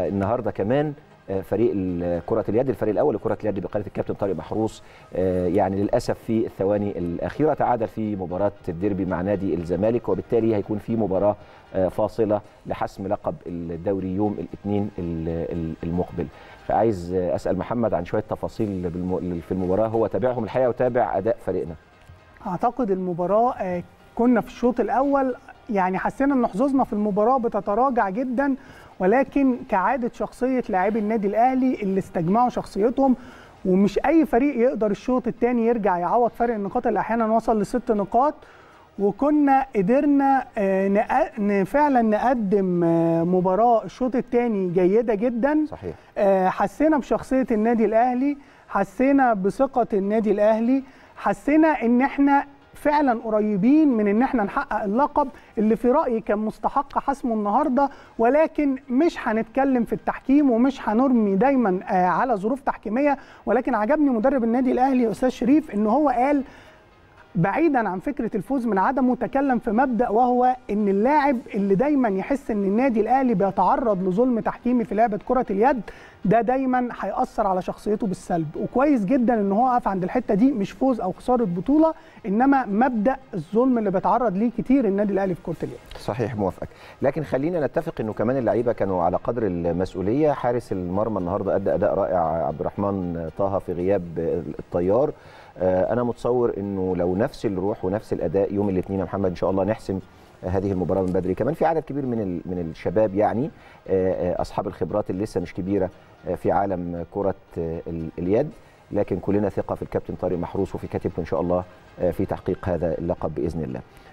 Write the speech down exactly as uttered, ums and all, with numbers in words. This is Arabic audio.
النهارده كمان فريق كرة اليد الفريق الأول لكرة اليد بقيادة الكابتن طارق محروس يعني للأسف في الثواني الأخيرة تعادل في مباراة الديربي مع نادي الزمالك، وبالتالي هيكون في مباراة فاصلة لحسم لقب الدوري يوم الاثنين المقبل. فعايز أسأل محمد عن شوية تفاصيل في المباراة، هو تابعهم الحقيقة وتابع أداء فريقنا. أعتقد المباراة كنا في الشوط الأول يعني حسينا أن حظوظنا في المباراة بتتراجع جدا، ولكن كعادة شخصية لاعبي النادي الأهلي اللي استجمعوا شخصيتهم، ومش أي فريق يقدر الشوط الثاني يرجع يعوض فرق النقاط اللي أحيانا وصل لست نقاط، وكنا قدرنا فعلا نقدم مباراة الشوط الثاني جيدة جدا. صحيح. حسينا بشخصية النادي الأهلي، حسينا بثقة النادي الأهلي، حسينا ان احنا فعلا قريبين من ان احنا نحقق اللقب اللي في رأيي كان مستحق حسمه النهارده، ولكن مش هنتكلم في التحكيم ومش هنرمي دايما على ظروف تحكيميه، ولكن عجبني مدرب النادي الاهلي استاذ شريف ان هو قال بعيدا عن فكره الفوز من عدمه، تكلم في مبدا وهو ان اللاعب اللي دايما يحس ان النادي الاهلي بيتعرض لظلم تحكيمي في لعبه كره اليد ده دايما هيأثر على شخصيته بالسلب، وكويس جدا ان هو وقف عند الحته دي، مش فوز او خساره بطوله انما مبدا الظلم اللي بيتعرض ليه كتير النادي الاهلي في كره اليد. صحيح موافقك، لكن خلينا نتفق انه كمان اللعيبه كانوا على قدر المسؤوليه. حارس المرمى النهارده ادى اداء رائع عبد الرحمن طه في غياب الطيار. انا متصور انه لو نفس الروح ونفس الاداء يوم الاثنين يا محمد ان شاء الله نحسم هذه المباراه من بدري. كمان في عدد كبير من من الشباب يعني اصحاب الخبرات اللي لسه مش كبيره في عالم كره اليد، لكن كلنا ثقه في الكابتن طارق محروس وفي كتيبته ان شاء الله في تحقيق هذا اللقب باذن الله.